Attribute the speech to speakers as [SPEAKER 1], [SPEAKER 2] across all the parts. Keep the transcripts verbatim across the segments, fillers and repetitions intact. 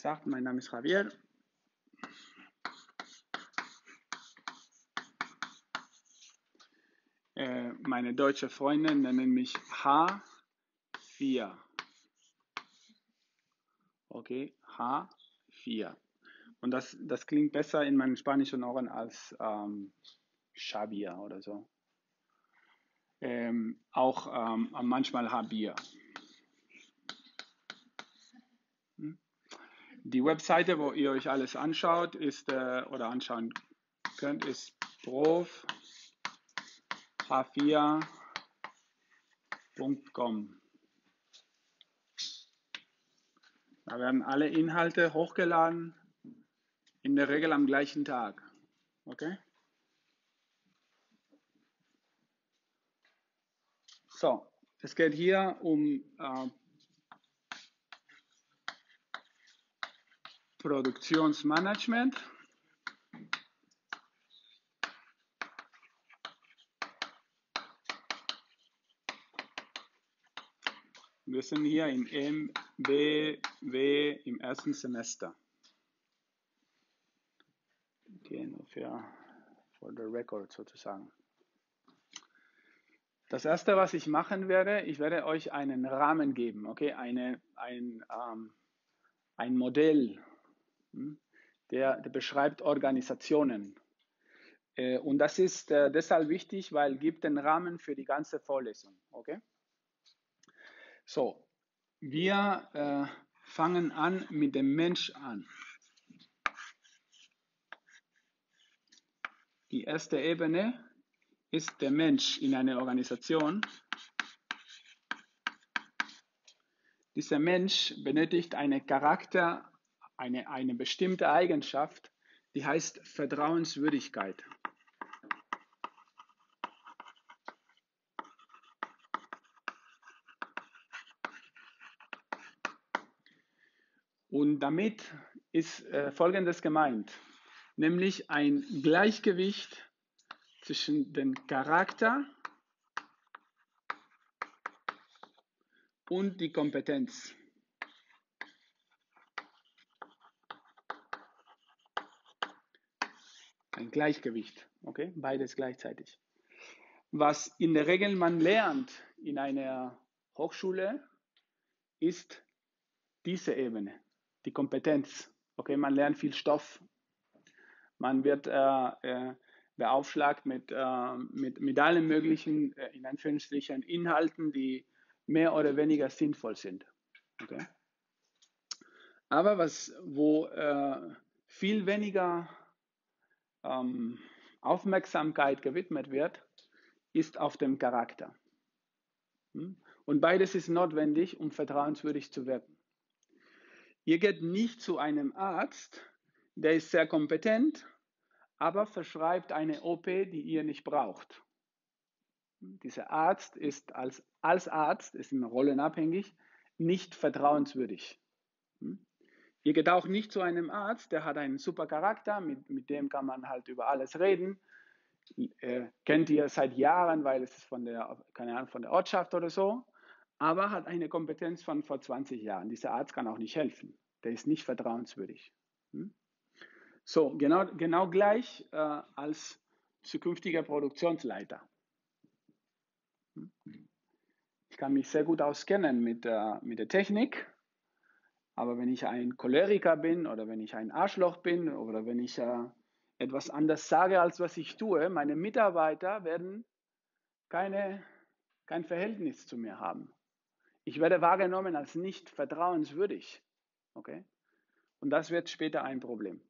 [SPEAKER 1] gesagt, mein Name ist Javier. Äh, meine deutsche Freunde nennen mich H vier. Okay, H vier. Und das, das klingt besser in meinen spanischen Ohren als ähm, Xavier oder so. Ähm, auch ähm, manchmal Javier. Die Webseite, wo ihr euch alles anschaut, ist äh, oder anschauen könnt, ist prof h vier punkt com. Da werden alle Inhalte hochgeladen, in der Regel am gleichen Tag. Okay? So, es geht hier um äh, Produktionsmanagement. Wir sind hier im M B W im ersten Semester. Okay, nur für for the record sozusagen. Das erste, was ich machen werde, ich werde euch einen Rahmen geben, okay, eine, ein, ähm, ein Modell, hm, der, der beschreibt Organisationen. Äh, und das ist äh, deshalb wichtig, weil gibt den Rahmen für die ganze Vorlesung, okay? So, wir äh, fangen an mit dem Mensch an. Die erste Ebene ist der Mensch in einer Organisation. Dieser Mensch benötigt einen Charakter, eine, eine bestimmte Eigenschaft, die heißt Vertrauenswürdigkeit. Und damit ist äh, Folgendes gemeint, nämlich ein Gleichgewicht zwischen dem Charakter und die Kompetenz. Ein Gleichgewicht, okay? Beides gleichzeitig. Was in der Regel man lernt in einer Hochschule, ist diese Ebene, die Kompetenz. Okay, man lernt viel Stoff. Man wird äh, äh, beaufschlagt mit, äh, mit, mit allen möglichen, äh, in Anführungsstrichen, Inhalten, die mehr oder weniger sinnvoll sind. Okay? Aber was, wo äh, viel weniger ähm, Aufmerksamkeit gewidmet wird, ist auf dem Charakter. Und beides ist notwendig, um vertrauenswürdig zu wirken. Ihr geht nicht zu einem Arzt, der ist sehr kompetent, aber verschreibt eine O P, die ihr nicht braucht. Dieser Arzt ist als, als Arzt, ist in Rollen abhängig, nicht vertrauenswürdig. Ihr geht auch nicht zu einem Arzt, der hat einen super Charakter, mit, mit dem kann man halt über alles reden. Äh, kennt ihr seit Jahren, weil es ist von der, keine Ahnung, von der Ortschaft oder so, aber hat eine Kompetenz von vor zwanzig Jahren. Dieser Arzt kann auch nicht helfen. Der ist nicht vertrauenswürdig. Hm? So, genau, genau gleich äh, als zukünftiger Produktionsleiter. Hm? Ich kann mich sehr gut auskennen mit, äh, mit der Technik, aber wenn ich ein Choleriker bin oder wenn ich ein Arschloch bin oder wenn ich äh, etwas anders sage, als was ich tue, meine Mitarbeiter werden keine, kein Verhältnis zu mir haben. Ich werde wahrgenommen als nicht vertrauenswürdig. Okay? Und das wird später ein Problem.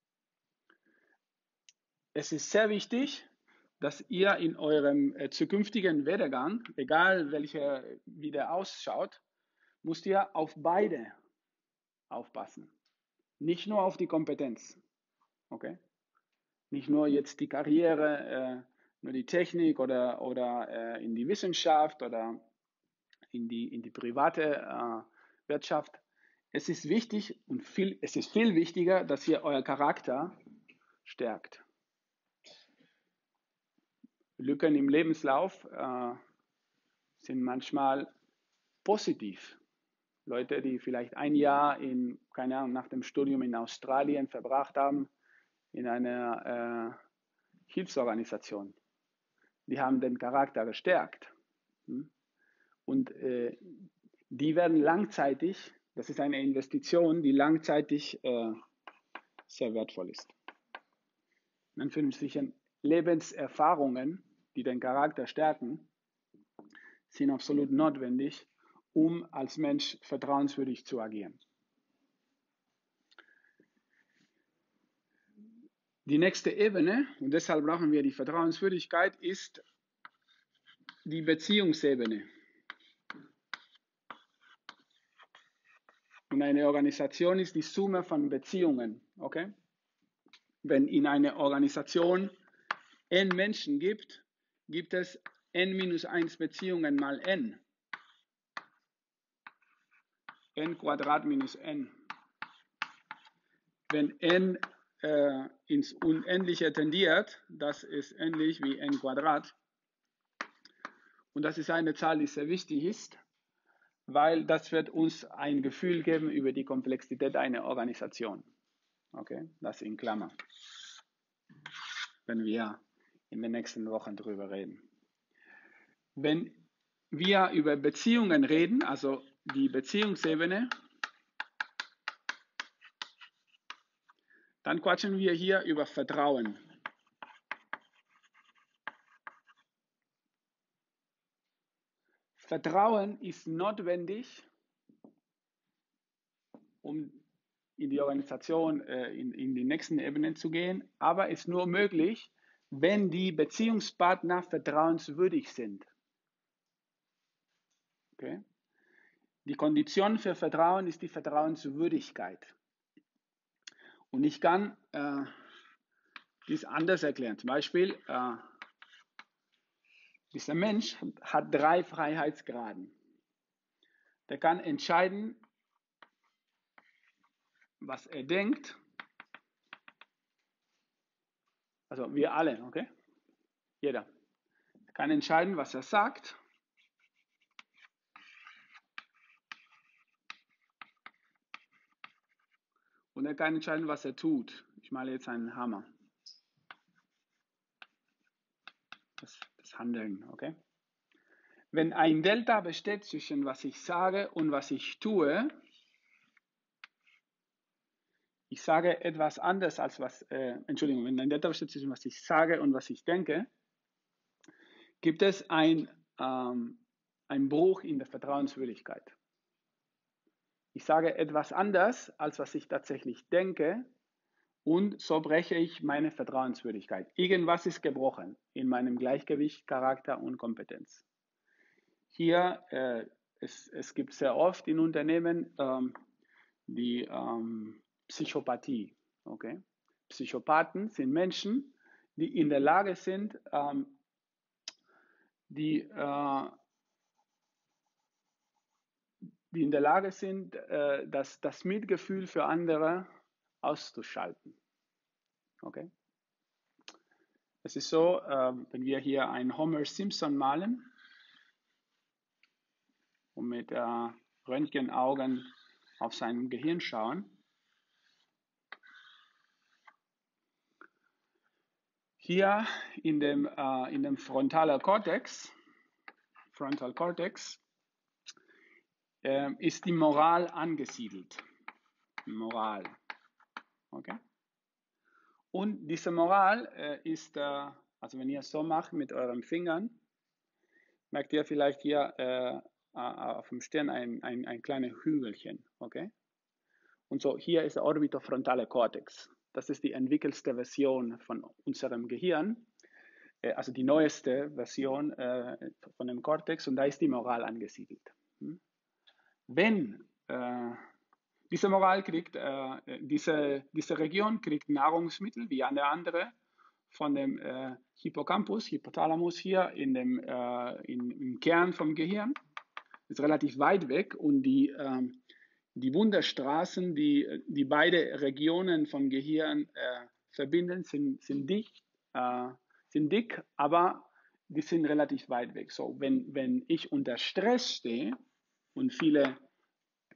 [SPEAKER 1] Es ist sehr wichtig, dass ihr in eurem äh, zukünftigen Werdegang, egal welcher, wie der ausschaut, müsst ihr auf beide aufpassen. Nicht nur auf die Kompetenz. Okay? Nicht nur jetzt die Karriere, äh, nur die Technik oder, oder äh, in die Wissenschaft oder in die, in die private äh, Wirtschaft. Es ist wichtig und viel, es ist viel wichtiger, dass ihr euer Charakter stärkt. Lücken im Lebenslauf äh, sind manchmal positiv. Leute, die vielleicht ein Jahr in, keine Ahnung, nach dem Studium in Australien verbracht haben, in einer äh, Hilfsorganisation. Die haben den Charakter gestärkt. Und äh, die werden langzeitig, das ist eine Investition, die langzeitig äh, sehr wertvoll ist. In Anführungsstrichen, Lebenserfahrungen, die den Charakter stärken, sind absolut notwendig, um als Mensch vertrauenswürdig zu agieren. Die nächste Ebene, und deshalb brauchen wir die Vertrauenswürdigkeit, ist die Beziehungsebene. Und eine Organisation ist die Summe von Beziehungen. Okay? Wenn in einer Organisation n Menschen gibt, gibt es n minus eins Beziehungen mal n. N Quadrat minus n. Wenn n äh, ins Unendliche tendiert, das ist ähnlich wie n Quadrat. Und das ist eine Zahl, die sehr wichtig ist, weil das wird uns ein Gefühl geben über die Komplexität einer Organisation. Okay, das in Klammer, wenn wir in den nächsten Wochen darüber reden. Wenn wir über Beziehungen reden, also die Beziehungsebene, dann quatschen wir hier über Vertrauen. Vertrauen ist notwendig, um in die Organisation, äh, in, in die nächsten Ebenen zu gehen, aber ist nur möglich, wenn die Beziehungspartner vertrauenswürdig sind. Okay? Die Kondition für Vertrauen ist die Vertrauenswürdigkeit. Und ich kann äh, dies anders erklären. Zum Beispiel, äh, dieser Mensch hat drei Freiheitsgraden. Der kann entscheiden, was er denkt. Also wir alle, okay? Jeder. Er kann entscheiden, was er sagt. Und er kann entscheiden, was er tut. Ich male jetzt einen Hammer. Das, das Handeln, okay? Wenn ein Delta besteht zwischen was ich sage und was ich tue, ich sage etwas anderes als was, äh, Entschuldigung, wenn ein Delta besteht zwischen was ich sage und was ich denke, gibt es ein, ähm, einen Bruch in der Vertrauenswürdigkeit. Ich sage etwas anders, als was ich tatsächlich denke, und so breche ich meine Vertrauenswürdigkeit. Irgendwas ist gebrochen in meinem Gleichgewicht, Charakter und Kompetenz. Hier, äh, es, es gibt sehr oft in Unternehmen ähm, die ähm, Psychopathie. Okay? Psychopathen sind Menschen, die in der Lage sind, ähm, die, äh, die in der Lage sind, äh, das, das Mitgefühl für andere auszuschalten. Okay? Es ist so, äh, wenn wir hier einen Homer Simpson malen und mit äh, Röntgenaugen auf sein Gehirn schauen, hier in dem, äh, in dem frontalen Cortex, Frontal Cortex, äh, ist die Moral angesiedelt. Moral. Okay? Und diese Moral äh, ist, äh, also wenn ihr es so macht mit euren Fingern, merkt ihr vielleicht hier äh, auf dem Stirn ein, ein, ein kleines Hügelchen. Okay? Und so hier ist der orbitofrontale Cortex. Das ist die entwickelste Version von unserem Gehirn, äh, also die neueste Version äh, von dem Cortex, und da ist die Moral angesiedelt. Hm? Wenn äh, diese Moral kriegt, äh, diese, diese Region kriegt Nahrungsmittel wie eine andere von dem äh, Hippocampus, Hypothalamus hier in dem, äh, in, im Kern vom Gehirn. Ist relativ weit weg, und die, äh, die Wunderstraßen, die, die beide Regionen vom Gehirn äh, verbinden, sind, sind, dicht, äh, sind dick, aber die sind relativ weit weg. So, wenn, wenn ich unter Stress stehe und viele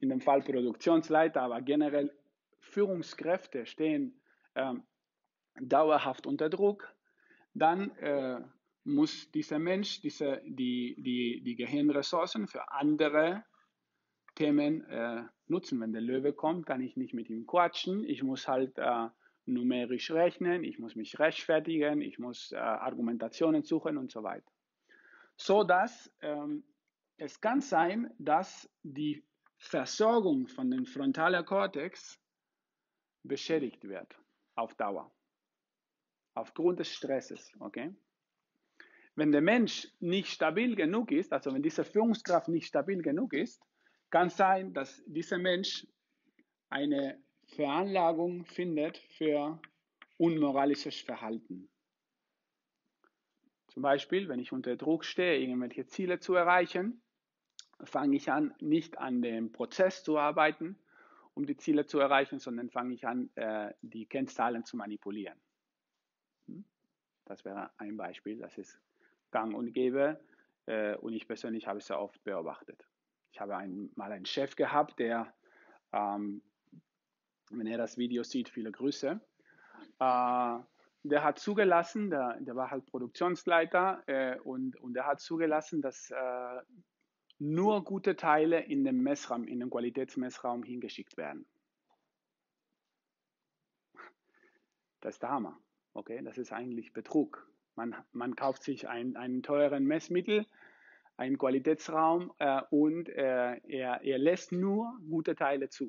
[SPEAKER 1] in dem Fall Produktionsleiter, aber generell Führungskräfte stehen äh, dauerhaft unter Druck, dann äh, muss dieser Mensch diese, die, die, die Gehirnressourcen für andere Themen äh, nutzen. Wenn der Löwe kommt, kann ich nicht mit ihm quatschen. Ich muss halt äh, numerisch rechnen, ich muss mich rechtfertigen, ich muss äh, Argumentationen suchen und so weiter. So dass ähm, es kann sein, dass die Versorgung von dem frontalen Kortex beschädigt wird auf Dauer. Aufgrund des Stresses, okay? Wenn der Mensch nicht stabil genug ist, also wenn diese Führungskraft nicht stabil genug ist, kann sein, dass dieser Mensch eine Veranlagung findet für unmoralisches Verhalten. Zum Beispiel, wenn ich unter Druck stehe, irgendwelche Ziele zu erreichen, fange ich an, nicht an dem Prozess zu arbeiten, um die Ziele zu erreichen, sondern fange ich an, die Kennzahlen zu manipulieren. Das wäre ein Beispiel, das ist gang und gäbe und ich persönlich habe es sehr oft beobachtet. Ich habe ein, mal einen Chef gehabt, der, ähm, wenn er das Video sieht, viele Grüße, äh, der hat zugelassen, der, der war halt Produktionsleiter äh, und, und der hat zugelassen, dass äh, nur gute Teile in den Messraum, in den Qualitätsmessraum hingeschickt werden. Das ist der Hammer. Okay, das ist eigentlich Betrug. Man, man kauft sich ein, einen teuren Messmittel, einen Qualitätsraum äh, und äh, er, er lässt nur gute Teile zu.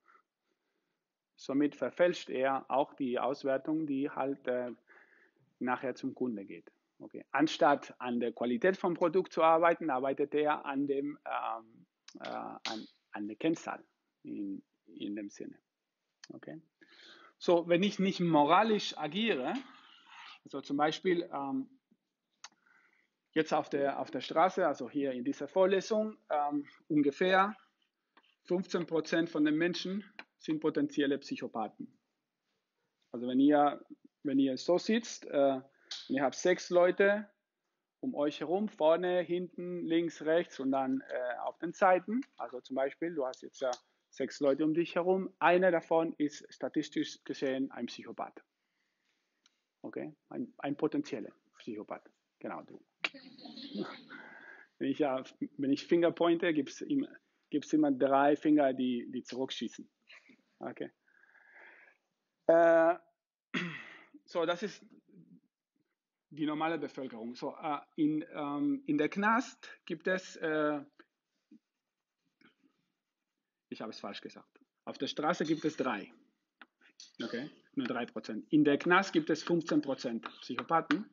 [SPEAKER 1] Somit verfälscht er auch die Auswertung, die halt äh, nachher zum Kunde geht. Okay. Anstatt an der Qualität vom Produkt zu arbeiten, arbeitet er an, dem, ähm, äh, an, an der Kennzahl in, in dem Sinne. Okay. So, wenn ich nicht moralisch agiere, also zum Beispiel ähm, jetzt auf der, auf der Straße, also hier in dieser Vorlesung, ähm, ungefähr fünfzehn Prozent von den Menschen sind potenzielle Psychopathen. Also wenn ihr, wenn ihr so sitzt, äh, und ihr habt sechs Leute um euch herum, vorne, hinten, links, rechts und dann äh, auf den Seiten, also zum Beispiel, du hast jetzt ja sechs Leute um dich herum, einer davon ist statistisch gesehen ein Psychopath. Okay, ein, ein potenzieller Psychopath, genau du. Wenn ich, ja, wenn ich Finger pointe, gibt es immer, gibt's immer drei Finger, die, die zurückschießen. Okay. Äh, so, das ist die normale Bevölkerung. So, äh, in, ähm, in der Knast gibt es, äh, ich habe es falsch gesagt, auf der Straße gibt es drei. Okay, nur drei Prozent. In der Knast gibt es fünfzehn Prozent Psychopathen.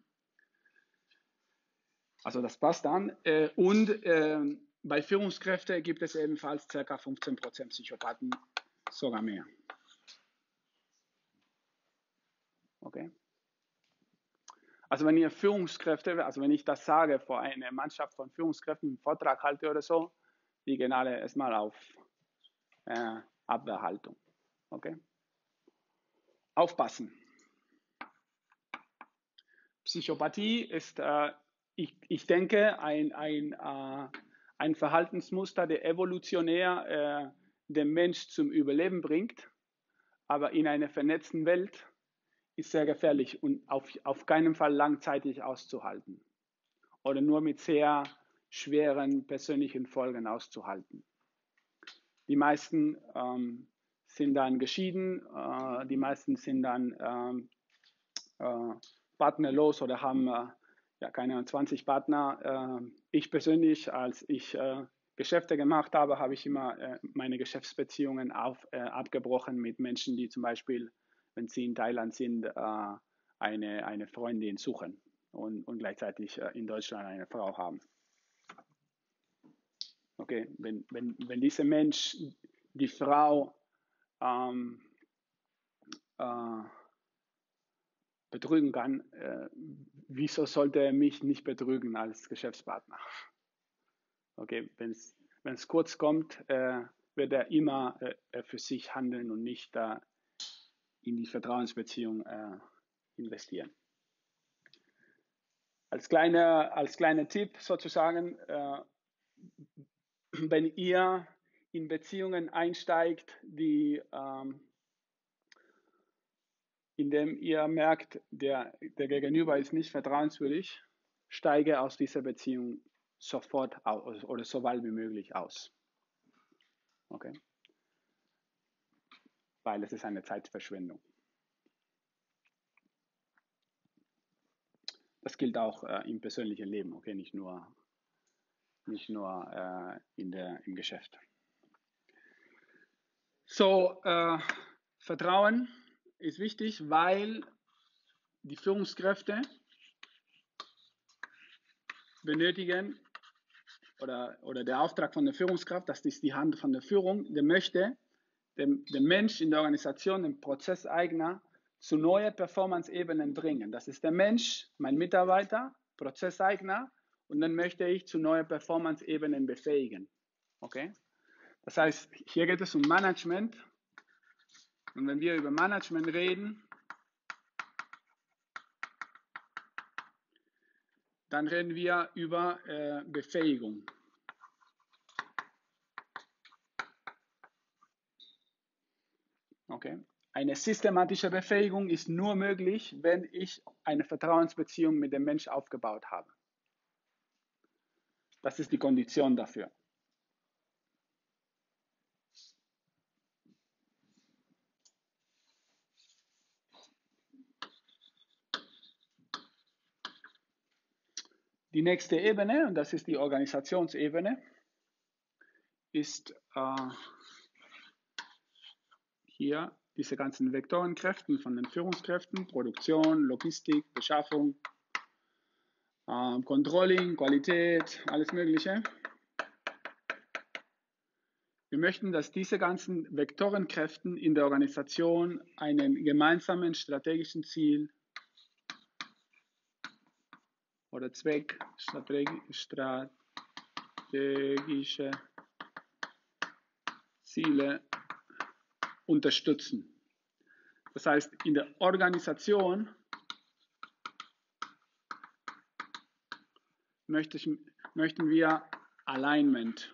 [SPEAKER 1] Also das passt dann. Äh, und äh, bei Führungskräften gibt es ebenfalls ca. fünfzehn Prozent Psychopathen, sogar mehr. Okay. Also wenn ihr Führungskräfte, also wenn ich das sage vor einer Mannschaft von Führungskräften, einen Vortrag halte oder so, die gehen alle erstmal auf äh, Abwehrhaltung. Okay. Aufpassen. Psychopathie ist, äh, ich, ich denke, ein, ein, äh, ein Verhaltensmuster, der evolutionär äh, den Mensch zum Überleben bringt, aber in einer vernetzten Welt ist sehr gefährlich und auf, auf keinen Fall langzeitig auszuhalten oder nur mit sehr schweren persönlichen Folgen auszuhalten. Die meisten ähm, sind dann geschieden, äh, die meisten sind dann ähm, äh, partnerlos oder haben äh, ja, keine zwanzig Partner. Äh, ich persönlich, als ich äh, Geschäfte gemacht habe, habe ich immer äh, meine Geschäftsbeziehungen auf, äh, abgebrochen mit Menschen, die zum Beispiel, wenn sie in Thailand sind, äh, eine, eine Freundin suchen und, und gleichzeitig äh, in Deutschland eine Frau haben. Okay, wenn, wenn, wenn dieser Mensch die Frau ähm, äh, betrügen kann, äh, wieso sollte er mich nicht betrügen als Geschäftspartner? Okay, wenn es kurz kommt, äh, wird er immer äh, für sich handeln und nicht äh, in die Vertrauensbeziehung äh, investieren. Als kleiner als kleine Tipp sozusagen, äh, wenn ihr in Beziehungen einsteigt, die, ähm, indem ihr merkt, der, der Gegenüber ist nicht vertrauenswürdig, steige aus dieser Beziehung sofort aus oder so bald wie möglich aus. Okay? Weil es ist eine Zeitverschwendung. Das gilt auch äh, im persönlichen Leben, okay, nicht nur, nicht nur äh, in der, im Geschäft. So, äh, Vertrauen ist wichtig, weil die Führungskräfte benötigen oder, oder der Auftrag von der Führungskraft, das ist die Hand von der Führung, der möchte den, den Mensch in der Organisation, den Prozesseigner, zu neuen Performance-Ebenen bringen. Das ist der Mensch, mein Mitarbeiter, Prozesseigner, und dann möchte ich zu neuen Performance-Ebenen befähigen. Okay? Das heißt, hier geht es um Management. Und wenn wir über Management reden, dann reden wir über äh, Befähigung. Okay? Eine systematische Befähigung ist nur möglich, wenn ich eine Vertrauensbeziehung mit dem Menschen aufgebaut habe. Das ist die Kondition dafür. Die nächste Ebene, und das ist die Organisationsebene, ist äh, hier diese ganzen Vektorenkräften von den Führungskräften, Produktion, Logistik, Beschaffung, äh, Controlling, Qualität, alles Mögliche. Wir möchten, dass diese ganzen Vektorenkräften in der Organisation einen gemeinsamen strategischen Ziel oder Zweck, strategische Ziele unterstützen. Das heißt, in der Organisation möchte ich, möchten wir Alignment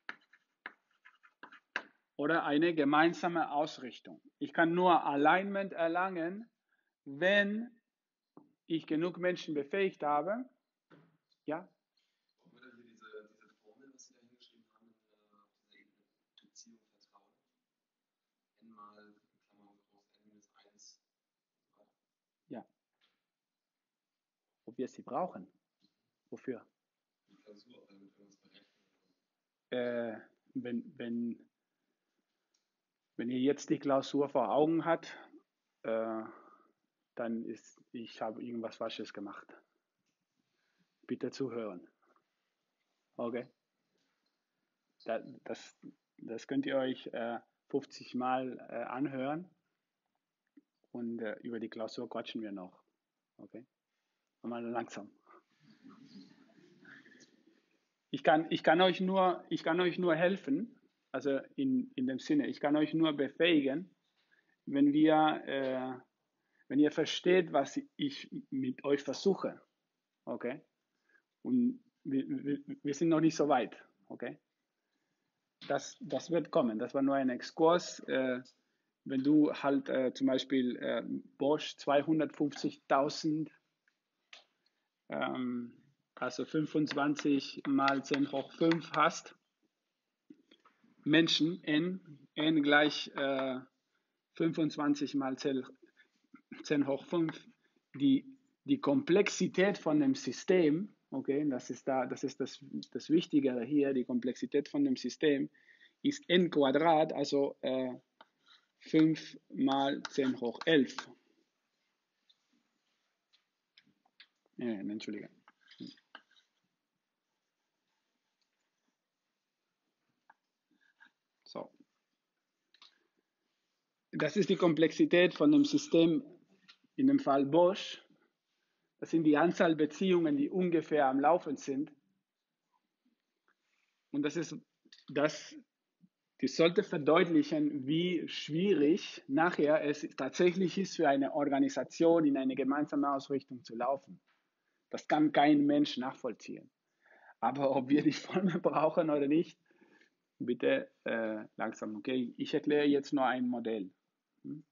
[SPEAKER 1] oder eine gemeinsame Ausrichtung. Ich kann nur Alignment erlangen, wenn ich genug Menschen befähigt habe. Ja?
[SPEAKER 2] Brauchen wir dann hier diese, diese Formel, was Sie da hingeschrieben haben, auf dieser Ebene Beziehung, Vertrauen? N mal, in Klammern groß, N minus eins.
[SPEAKER 1] Ja. Ob wir sie brauchen? Wofür?
[SPEAKER 2] Die Klausur, damit wir uns berechnen.
[SPEAKER 1] Äh, wenn, wenn, wenn ihr jetzt die Klausur vor Augen habt, äh, dann ist, ich habe irgendwas Falsches gemacht. Bitte zuhören. Okay? Das, das, das könnt ihr euch äh, fünfzig Mal äh, anhören und äh, über die Klausur quatschen wir noch. Okay? Mal langsam. Ich kann, ich kann euch nur, ich kann euch nur helfen, also in, in dem Sinne, ich kann euch nur befähigen, wenn wir, äh, wenn ihr versteht, was ich mit euch versuche. Okay? Und wir, wir, wir sind noch nicht so weit. Okay? Das, das wird kommen. Das war nur ein Exkurs. Äh, wenn du halt äh, zum Beispiel äh, Bosch zweihundertfünfzigtausend, ähm, also fünfundzwanzig mal zehn hoch fünf hast, Menschen, n, n gleich äh, fünfundzwanzig mal zehn hoch fünf, die, die Komplexität von dem System, okay, das ist, da, das, ist das, das Wichtigere hier, die Komplexität von dem System, ist n Quadrat, also äh, fünf mal zehn hoch elf. Äh, Entschuldige. So. Das ist die Komplexität von dem System, in dem Fall Bosch. Das sind die Anzahl Beziehungen, die ungefähr am Laufen sind. Und das ist, das, das sollte verdeutlichen, wie schwierig nachher es tatsächlich ist, für eine Organisation in eine gemeinsame Ausrichtung zu laufen. Das kann kein Mensch nachvollziehen. Aber ob wir die Formel brauchen oder nicht, Bitte äh, langsam, okay? Ich erkläre jetzt nur ein Modell. Hm?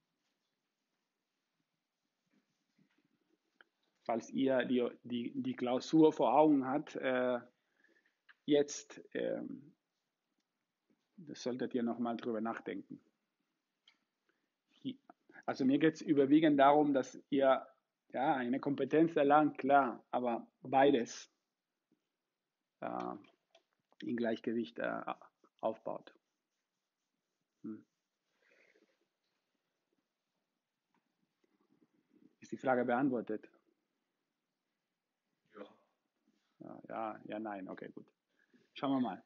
[SPEAKER 1] Falls ihr die, die, die Klausur vor Augen habt, äh, jetzt ähm, das solltet ihr nochmal drüber nachdenken. Also mir geht es überwiegend darum, dass ihr ja, eine Kompetenz erlangt, klar, aber beides äh, in Gleichgewicht äh, aufbaut. Hm. Ist die Frage beantwortet?
[SPEAKER 2] Ja.
[SPEAKER 1] Ja, ja, ja, nein, okay, gut. Schauen wir mal.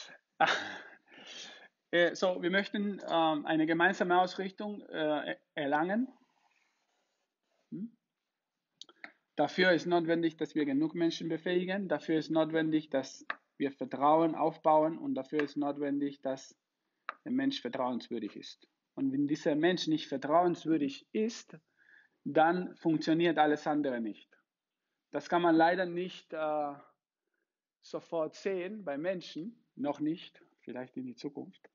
[SPEAKER 1] äh, so, wir möchten ähm, eine gemeinsame Ausrichtung äh, erlangen. Hm? Dafür ist notwendig, dass wir genug Menschen befähigen. Dafür ist notwendig, dass wir Vertrauen aufbauen. Und dafür ist notwendig, dass der Mensch vertrauenswürdig ist. Und wenn dieser Mensch nicht vertrauenswürdig ist, dann funktioniert alles andere nicht. Das kann man leider nicht äh, sofort sehen bei Menschen, noch nicht, vielleicht in die Zukunft.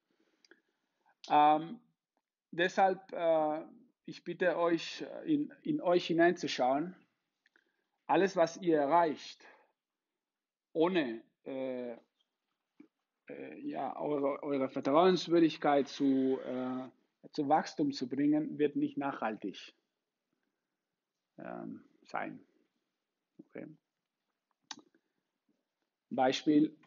[SPEAKER 1] Ähm, deshalb, äh, ich bitte euch, in, in euch hineinzuschauen. Alles, was ihr erreicht, ohne äh, äh, ja, eure, eure Vertrauenswürdigkeit zu, äh, zu Wachstum zu bringen, wird nicht nachhaltig ähm, sein. Okay. Beispiel,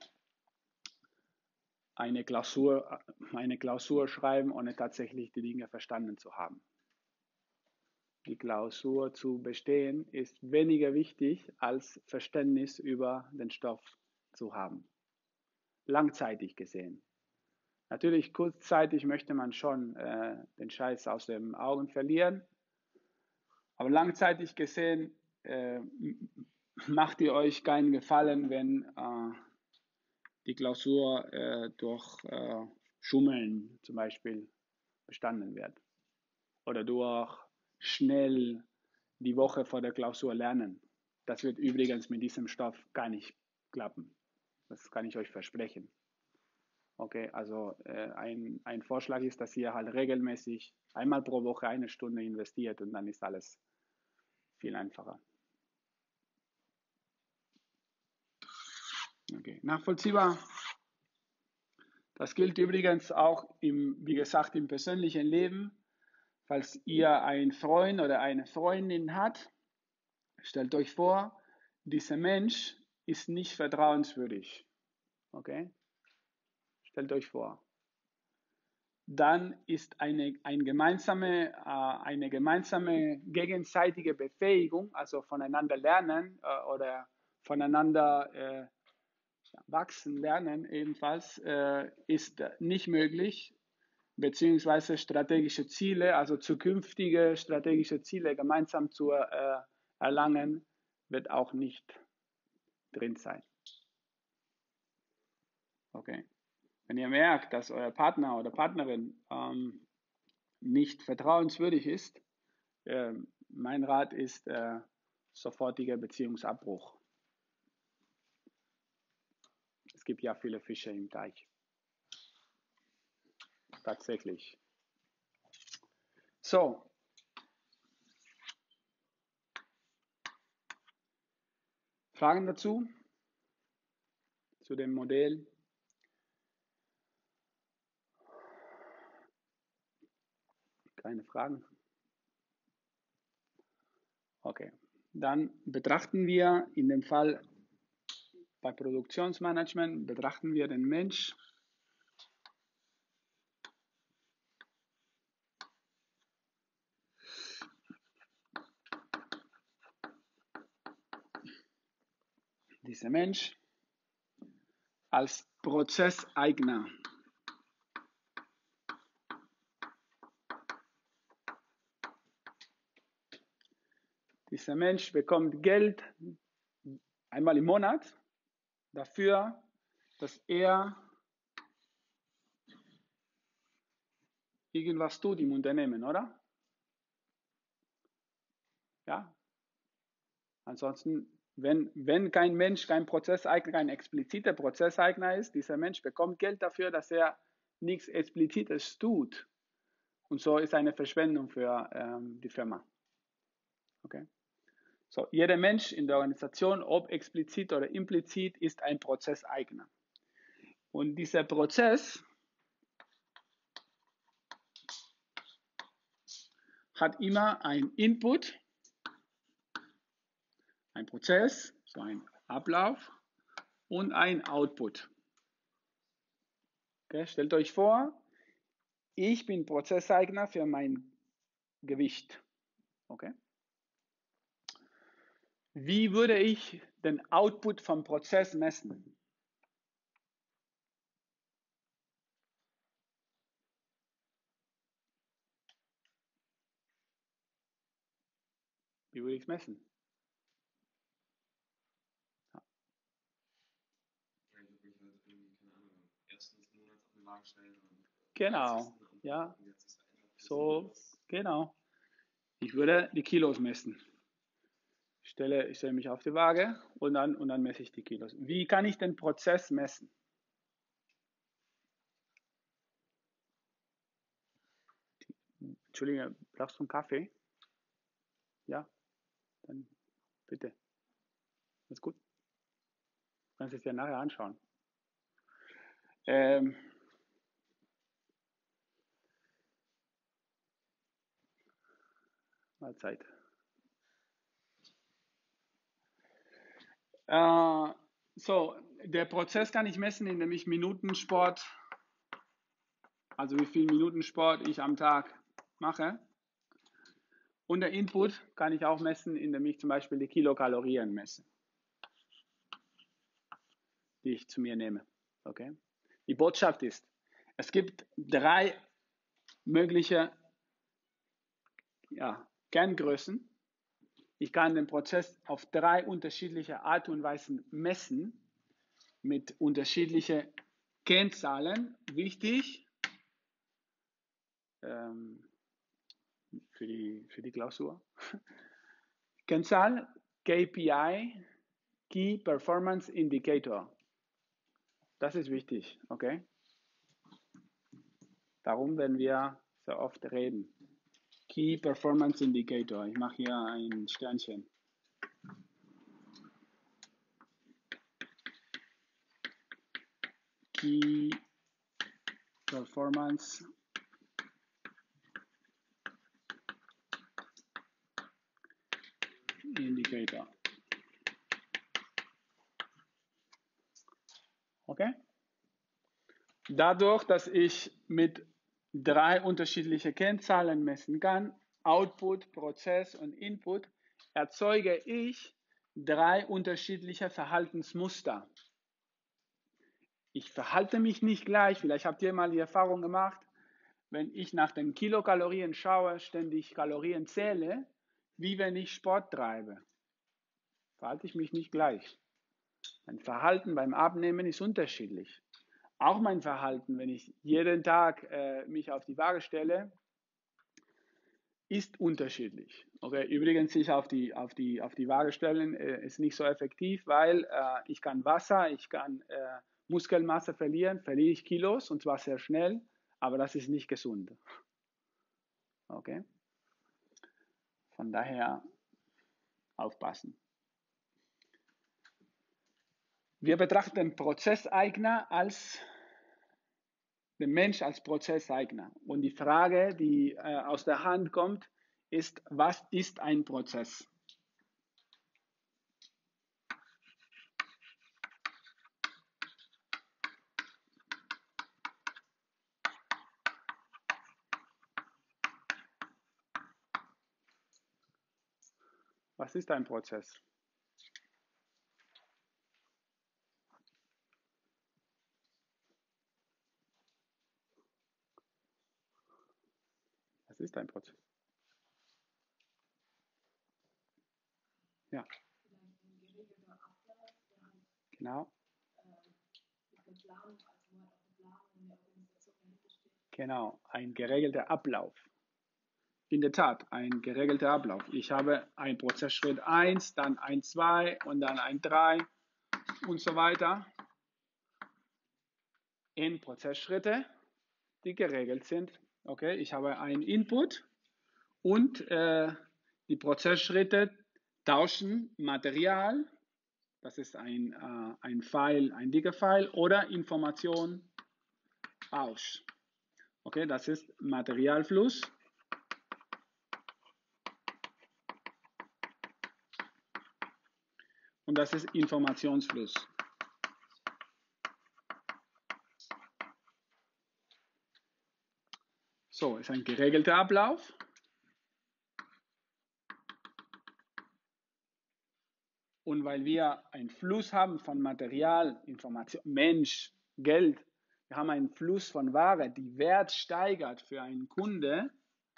[SPEAKER 1] eine Klausur, eine Klausur schreiben, ohne tatsächlich die Dinge verstanden zu haben. Die Klausur zu bestehen ist weniger wichtig als Verständnis über den Stoff zu haben. Langzeitig gesehen. Natürlich kurzzeitig möchte man schon äh, den Scheiß aus den Augen verlieren, aber langzeitig gesehen äh, macht ihr euch keinen Gefallen, wenn äh, die Klausur äh, durch äh, Schummeln zum Beispiel bestanden wird oder durch schnell die Woche vor der Klausur lernen. Das wird übrigens mit diesem Stoff gar nicht klappen. Das kann ich euch versprechen. Okay, also äh, ein, ein Vorschlag ist, dass ihr halt regelmäßig einmal pro Woche eine Stunde investiert und dann ist alles viel einfacher. Okay, nachvollziehbar. Das gilt übrigens auch im, wie gesagt, im persönlichen Leben. Falls ihr einen Freund oder eine Freundin habt, stellt euch vor, dieser Mensch ist nicht vertrauenswürdig. Okay? Stellt euch vor. Dann ist eine, ein gemeinsame, äh, eine gemeinsame gegenseitige Befähigung, also voneinander lernen äh, oder voneinander äh, wachsen lernen ebenfalls, äh, ist nicht möglich, beziehungsweise strategische Ziele, also zukünftige strategische Ziele gemeinsam zu äh, erlangen, wird auch nicht drin sein. Okay. Wenn ihr merkt, dass euer Partner oder Partnerin ähm, nicht vertrauenswürdig ist, äh, mein Rat ist äh, sofortiger Beziehungsabbruch. Es gibt ja viele Fische im Teich. Tatsächlich. So. Fragen dazu? Zu dem Modell? Keine Fragen? Okay. Dann betrachten wir in dem Fall bei Produktionsmanagement, betrachten wir den Mensch dieser Mensch als Prozesseigner. Dieser Mensch bekommt Geld einmal im Monat dafür, dass er irgendwas tut im Unternehmen, oder? Ja? Ansonsten Wenn, wenn kein Mensch, kein Prozesseigner, kein expliziter Prozesseigner ist, dieser Mensch bekommt Geld dafür, dass er nichts Explizites tut. Und so ist eine Verschwendung für ähm, die Firma. Okay? So, jeder Mensch in der Organisation, ob explizit oder implizit, ist ein Prozesseigner. Und dieser Prozess hat immer ein Input, ein Prozess, so ein Ablauf und ein Output. Okay, stellt euch vor, ich bin Prozesseigner für mein Gewicht. Okay? Wie würde ich den Output vom Prozess messen? Wie würde ich es messen?
[SPEAKER 2] Ja, ich würde mich halt irgendwie, keine Ahnung, am ersten des Monats auf eine Waage stellen und
[SPEAKER 1] Genau,
[SPEAKER 2] und
[SPEAKER 1] ja,
[SPEAKER 2] gucken, wie hat sich verändert.
[SPEAKER 1] so, genau. Ich würde die Kilos messen. Ich stelle, ich stelle mich auf die Waage und dann, und dann messe ich die Kilos. Wie kann ich den Prozess messen? Entschuldige, brauchst du einen Kaffee? Ja, dann bitte. Ist gut. Du kannst es dir nachher anschauen. Ähm, Mahlzeit. Äh, so, der Prozess kann ich messen, indem ich Minutensport, also wie viel Minutensport ich am Tag mache. Und der Input kann ich auch messen, indem ich zum Beispiel die Kilokalorien messe, die ich zu mir nehme. Okay? Die Botschaft ist, es gibt drei mögliche ja, Kerngrößen. Ich kann den Prozess auf drei unterschiedliche Art und Weisen messen, mit unterschiedlichen Kennzahlen. Wichtig ähm, für, die, für die Klausur. Kennzahl, K P I, Key Performance Indicator. Das ist wichtig, okay? Darum werden wir so oft reden. Key Performance Indicator. Ich mache hier ein Sternchen. Key Performance Indicator. Okay? Dadurch, dass ich mit drei unterschiedlichen Kennzahlen messen kann, Output, Prozess und Input, erzeuge ich drei unterschiedliche Verhaltensmuster. Ich verhalte mich nicht gleich, vielleicht habt ihr mal die Erfahrung gemacht, wenn ich nach den Kilokalorien schaue, ständig Kalorien zähle, wie wenn ich Sport treibe. Verhalte ich mich nicht gleich. Mein Verhalten beim Abnehmen ist unterschiedlich. Auch mein Verhalten, wenn ich jeden Tag äh, mich auf die Waage stelle, ist unterschiedlich. Okay, übrigens sich auf die, auf die, auf die Waage stellen äh, ist nicht so effektiv, weil äh, ich kann Wasser, ich kann äh, Muskelmasse verlieren, verliere ich Kilos und zwar sehr schnell, aber das ist nicht gesund. Okay, von daher aufpassen. Wir betrachten den Prozesseigner als den Mensch als Prozesseigner. Und die Frage, die äh, aus der Hand kommt, ist, was ist ein Prozess? Was ist ein Prozess? Was ist ein Prozess? Ja. Genau. Genau, ein geregelter Ablauf. in der Tat ein geregelter Ablauf. Ich habe einen Prozessschritt eins, dann ein zwei und dann ein drei und so weiter. In Prozessschritte, die geregelt sind. Okay, ich habe einen Input und äh, die Prozessschritte tauschen Material, das ist ein, äh, ein File, ein dicker File, oder Information aus. Okay, das ist Materialfluss. Und das ist Informationsfluss. So, ist ein geregelter Ablauf. Und weil wir einen Fluss haben von Material, Information, Mensch, Geld, wir haben einen Fluss von Ware, die Wert steigert für einen Kunde,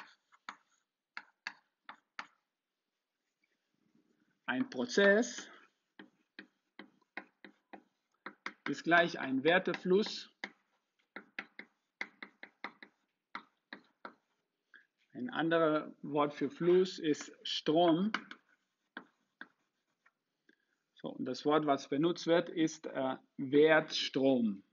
[SPEAKER 1] ein Prozess ist gleich ein Wertefluss. Ein anderes Wort für Fluss ist Strom. So, und das Wort, was benutzt wird, ist äh, Wertstrom.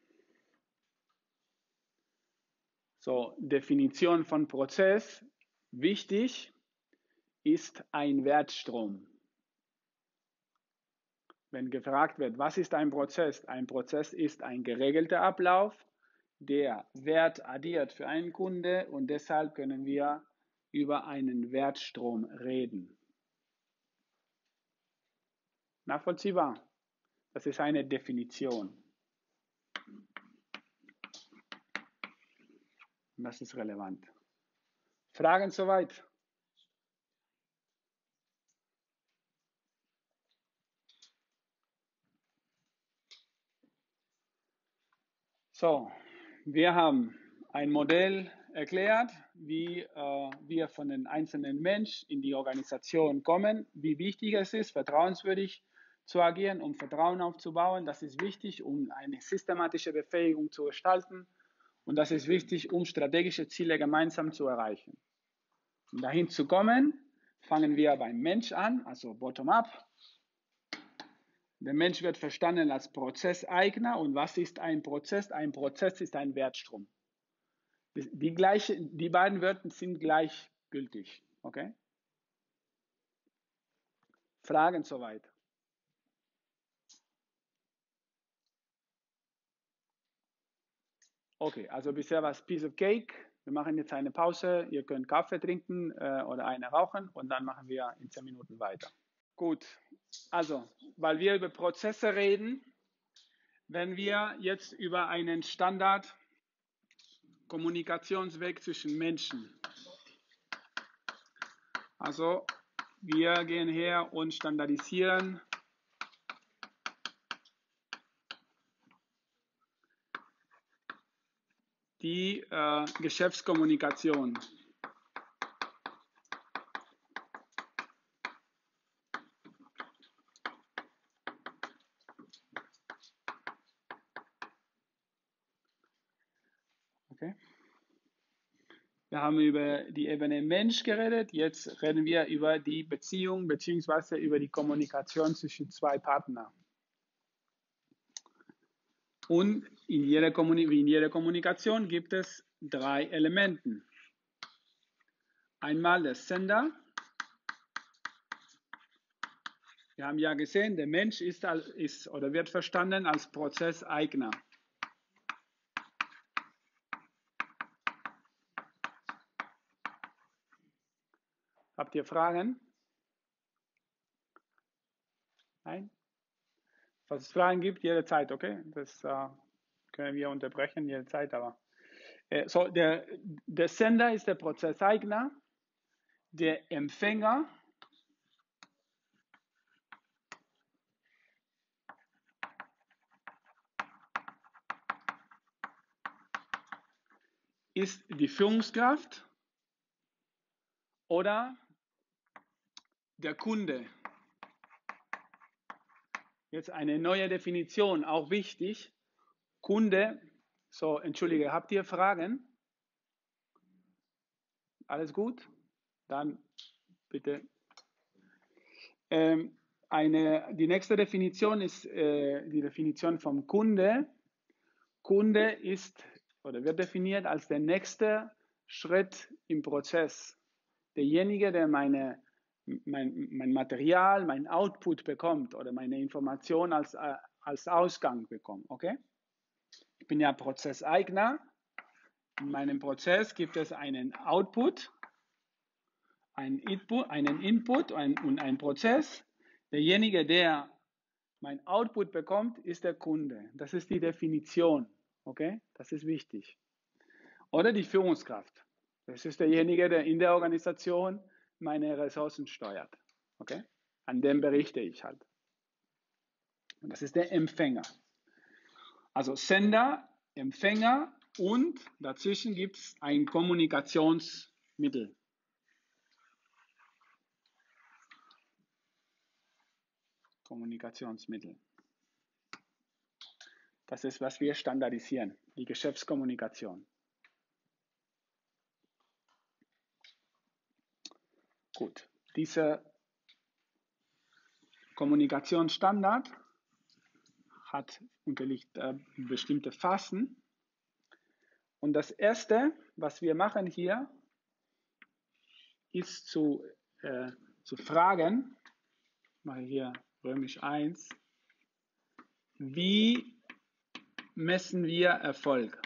[SPEAKER 1] So, Definition von Prozess. Wichtig ist ein Wertstrom. Wenn gefragt wird, was ist ein Prozess? Ein Prozess ist ein geregelter Ablauf, der Wert addiert für einen Kunde und deshalb können wir über einen Wertstrom reden. Nachvollziehbar? Das ist eine Definition. Und das ist relevant. Fragen soweit? So, wir haben ein Modell erklärt, wie äh, wir von den einzelnen Menschen in die Organisation kommen, wie wichtig es ist, vertrauenswürdig zu agieren, um Vertrauen aufzubauen. Das ist wichtig, um eine systematische Befähigung zu gestalten. Und das ist wichtig, um strategische Ziele gemeinsam zu erreichen. Um dahin zu kommen, fangen wir beim Mensch an, also bottom-up. Der Mensch wird verstanden als Prozesseigner. Und was ist ein Prozess? Ein Prozess ist ein Wertstrom. Die, gleiche, die beiden Wörter sind gleichgültig. Okay? Fragen soweit? Okay, also bisher war es Piece of Cake. Wir machen jetzt eine Pause. Ihr könnt Kaffee trinken äh, oder eine rauchen und dann machen wir in zehn Minuten weiter. Gut, also, weil wir über Prozesse reden, wenn wir jetzt über einen Standard Kommunikationsweg zwischen Menschen. Also wir gehen her und standardisieren die äh, Geschäftskommunikation. Okay. Wir haben über die Ebene Mensch geredet, jetzt reden wir über die Beziehung bzw. über die Kommunikation zwischen zwei Partnern. Und in jeder, wie in jeder Kommunikation gibt es drei Elemente. Einmal der Sender. Wir haben ja gesehen, der Mensch ist, ist oder wird verstanden als Prozesseigner. Habt ihr Fragen? Nein? Falls es Fragen gibt, jederzeit, okay? Das äh, können wir unterbrechen, jederzeit, aber. Äh, so, der, der Sender ist der Prozesseigner, der Empfänger ist die Führungskraft oder der Kunde. Jetzt eine neue Definition, auch wichtig. Kunde, so, entschuldige, habt ihr Fragen? Alles gut? Dann bitte. Ähm, eine, die nächste Definition ist äh, die Definition vom Kunde. Kunde ist oder wird definiert als der nächste Schritt im Prozess. Derjenige, der meine, mein, mein Material, mein Output bekommt oder meine Information als, äh, als Ausgang bekommt. Okay? Ich bin ja Prozesseigner. In meinem Prozess gibt es einen Output, einen Input, einen Input und einen Prozess. Derjenige, der mein Output bekommt, ist der Kunde. Das ist die Definition. Okay? Das ist wichtig. Oder die Führungskraft. Das ist derjenige, der in der Organisation meine Ressourcen steuert. Okay? An dem berichte ich halt. Und das ist der Empfänger. Also Sender, Empfänger und dazwischen gibt es ein Kommunikationsmittel. Kommunikationsmittel. Das ist, was wir standardisieren, die Geschäftskommunikation. Gut, dieser Kommunikationsstandard hat unterliegt äh, bestimmte Phasen. Und das Erste, was wir machen hier, ist zu, äh, zu fragen, ich mache hier römisch eins, wie messen wir Erfolg?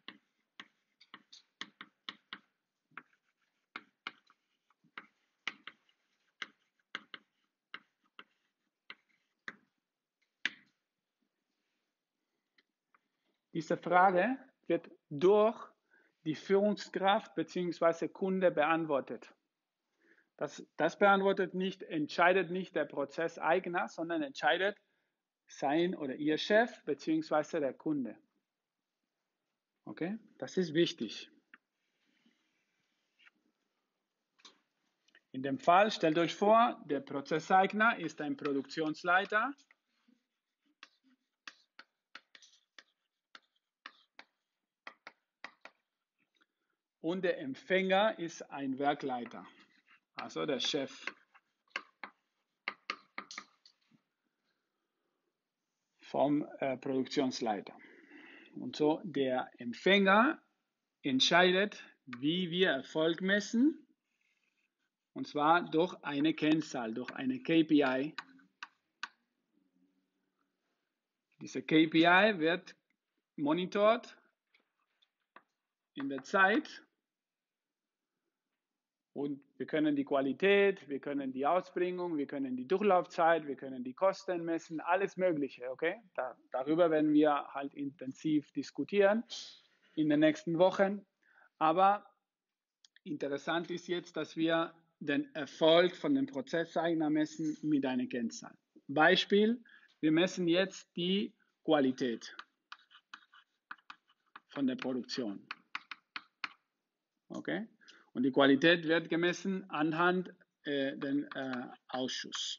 [SPEAKER 1] Diese Frage wird durch die Führungskraft bzw. Kunde beantwortet. Das, das beantwortet nicht, entscheidet nicht der Prozesseigner, sondern entscheidet sein oder ihr Chef bzw. der Kunde. Okay, das ist wichtig. In dem Fall stellt euch vor, der Prozesseigner ist ein Produktionsleiter. Und der Empfänger ist ein Werkleiter, also der Chef. Vom äh, Produktionsleiter. Und so der Empfänger entscheidet, wie wir Erfolg messen, und zwar durch eine Kennzahl, durch eine K P I. Diese K P I wird monitort in der Zeit und wir können die Qualität, wir können die Ausbringung, wir können die Durchlaufzeit, wir können die Kosten messen, alles Mögliche, okay? Da, darüber werden wir halt intensiv diskutieren in den nächsten Wochen. Aber interessant ist jetzt, dass wir den Erfolg von dem Prozesseigner messen mit einer Kennzahl. Beispiel, wir messen jetzt die Qualität von der Produktion. Okay? Und die Qualität wird gemessen anhand äh, den äh, Ausschuss.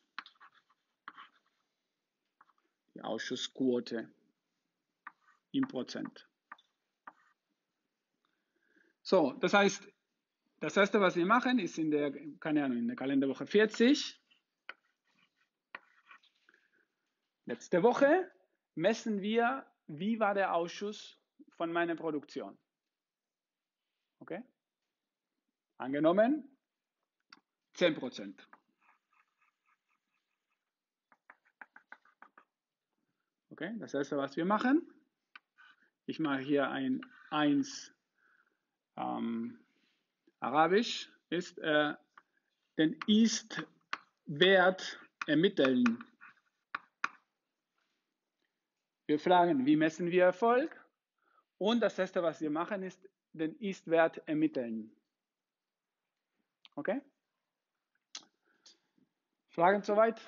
[SPEAKER 1] Die Ausschussquote im Prozent. So, das heißt, das erste, was wir machen, ist in der, keine Ahnung, in der Kalenderwoche vierzig. Letzte Woche messen wir, wie war der Ausschuss von meiner Produktion. Okay? Angenommen, zehn Prozent. Okay, das erste, was wir machen, ich mache hier ein eins ähm, Arabisch, ist äh, den Ist-Wert ermitteln. Wir fragen, wie messen wir Erfolg? Und das erste, was wir machen, ist den Ist-Wert ermitteln. Okay? Fragen soweit?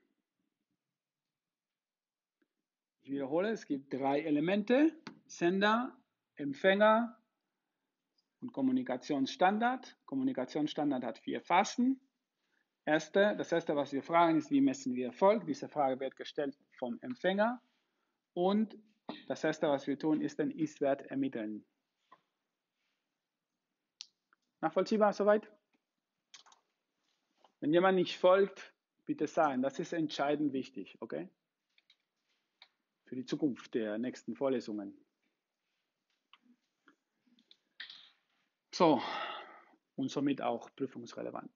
[SPEAKER 1] Ich wiederhole, es gibt drei Elemente: Sender, Empfänger und Kommunikationsstandard. Kommunikationsstandard hat vier Phasen. Erste, das erste, was wir fragen, ist, wie messen wir Erfolg? Diese Frage wird gestellt vom Empfänger. Und das erste, was wir tun, ist den Ist-Wert ermitteln. Nachvollziehbar soweit? Wenn jemand nicht folgt, bitte sagen. Das ist entscheidend wichtig, okay? Für die Zukunft der nächsten Vorlesungen. So, und somit auch prüfungsrelevant.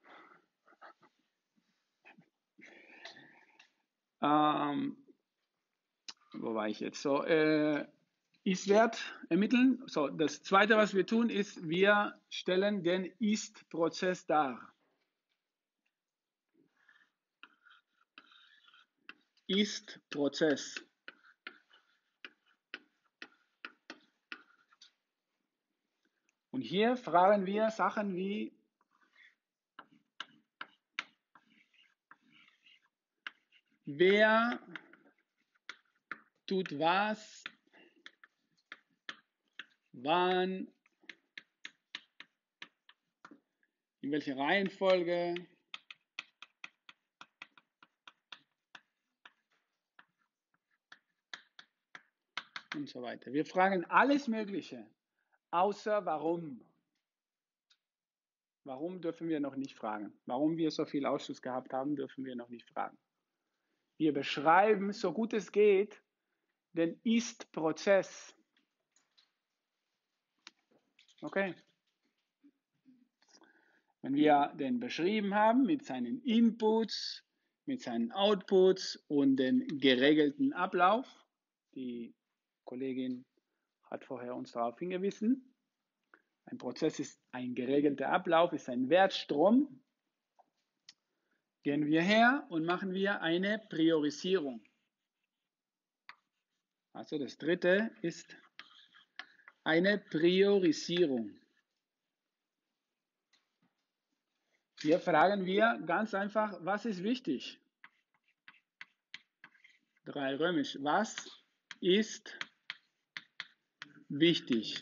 [SPEAKER 1] Ähm, wo war ich jetzt? So, äh, Ist-Wert ermitteln. So, das Zweite, was wir tun, ist, wir stellen den Ist-Prozess dar. Ist-Prozess. Und hier fragen wir Sachen wie, wer tut was, wann, in welcher Reihenfolge, und so weiter. Wir fragen alles Mögliche, außer warum. Warum dürfen wir noch nicht fragen? Warum wir so viel Ausschuss gehabt haben, dürfen wir noch nicht fragen. Wir beschreiben, so gut es geht, den Ist-Prozess. Okay. Wenn wir den beschrieben haben mit seinen Inputs, mit seinen Outputs und den geregelten Ablauf, die Kollegin hat vorher uns darauf hingewiesen, ein Prozess ist ein geregelter Ablauf, ist ein Wertstrom, gehen wir her und machen wir eine Priorisierung. Also das dritte ist eine Priorisierung. Hier fragen wir ganz einfach, was ist wichtig? Drei römisch. Was ist wichtig?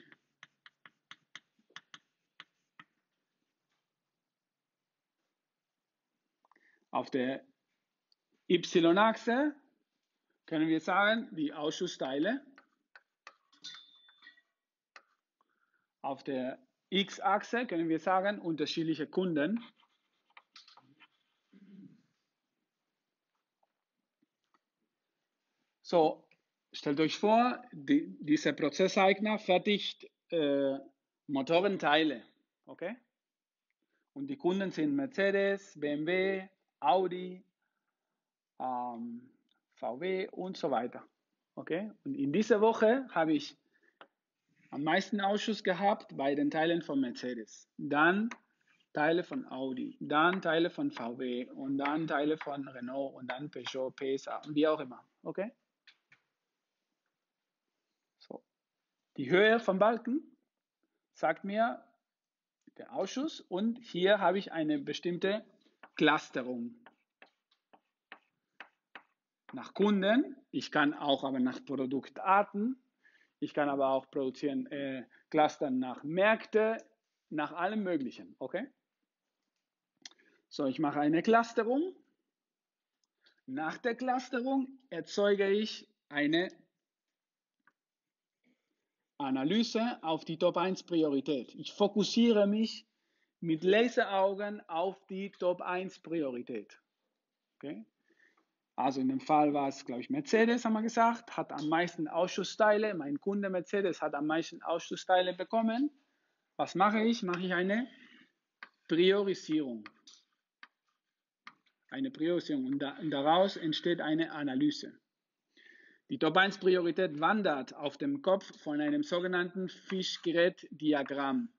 [SPEAKER 1] Auf der Y-Achse können wir sagen, die Ausschussteile. Auf der X-Achse können wir sagen, unterschiedliche Kunden. So, stellt euch vor, die, dieser Prozesseigner fertigt äh, Motorenteile, okay? Und die Kunden sind Mercedes, B M W, Audi, ähm, V W und so weiter, okay? Und in dieser Woche habe ich am meisten Ausschuss gehabt bei den Teilen von Mercedes, dann Teile von Audi, dann Teile von V W und dann Teile von Renault und dann Peugeot, P S A, wie auch immer, okay? So. Die Höhe vom Balken sagt mir der Ausschuss und hier habe ich eine bestimmte Clusterung. Nach Kunden, ich kann auch aber nach Produktarten, ich kann aber auch produzieren, äh, clustern nach Märkte, nach allem Möglichen, okay? So, ich mache eine Clusterung. Nach der Clusterung erzeuge ich eine Analyse auf die Top eins Priorität. Ich fokussiere mich mit Laseraugen auf die Top eins Priorität. Okay? Also in dem Fall war es, glaube ich, Mercedes, haben wir gesagt, hat am meisten Ausschussteile. Mein Kunde Mercedes hat am meisten Ausschussteile bekommen. Was mache ich? Mache ich eine Priorisierung. Eine Priorisierung und, da, und daraus entsteht eine Analyse. Die Top eins Priorität wandert auf dem Kopf von einem sogenannten Fischgrätdiagramm.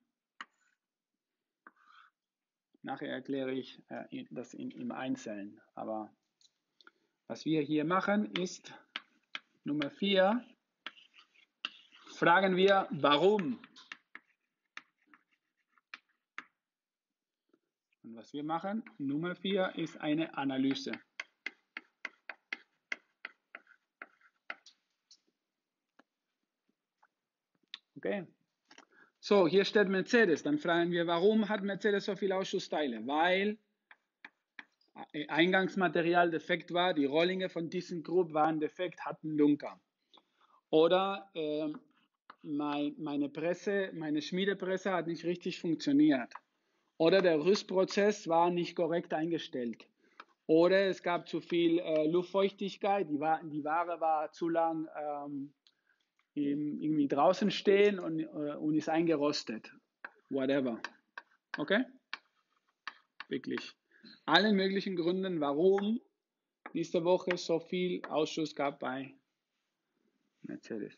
[SPEAKER 1] Nachher erkläre ich äh, das in, im Einzelnen. Aber was wir hier machen ist, Nummer vier, fragen wir, warum. Und was wir machen, Nummer vier, ist eine Analyse. Okay. So, hier steht Mercedes. Dann fragen wir, warum hat Mercedes so viele Ausschussteile? Weil Eingangsmaterial defekt war, die Rohlinge von ThyssenKrupp waren defekt, hatten Lunker. Oder äh, mein, meine Presse, meine Schmiedepresse hat nicht richtig funktioniert. Oder der Rüstprozess war nicht korrekt eingestellt. Oder es gab zu viel äh, Luftfeuchtigkeit, die, war, die Ware war zu lang ähm, irgendwie draußen stehen und, äh, und ist eingerostet. Whatever. Okay? Wirklich. Allen möglichen Gründen, warum diese Woche so viel Ausschuss gab bei Mercedes.